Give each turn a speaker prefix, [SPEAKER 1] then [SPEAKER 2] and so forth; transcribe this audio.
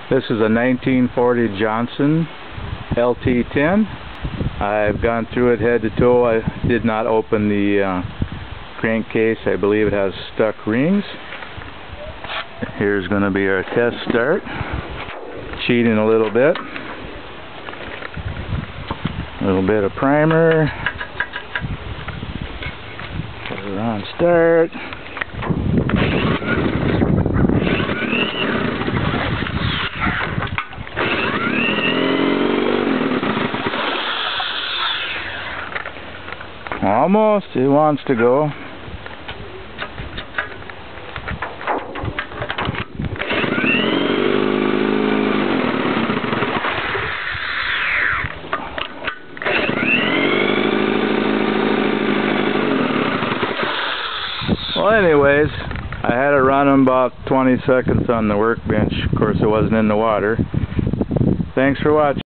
[SPEAKER 1] This is a 1940 Johnson LT-10. I've gone through it head to toe. I did not open the crankcase. I believe it has stuck rings. Here's going to be our test start. Cheating a little bit. A little bit of primer. Put it on start. Almost, it wants to go. Well, anyways, I had it running about 20 seconds on the workbench. Of course, it wasn't in the water. Thanks for watching.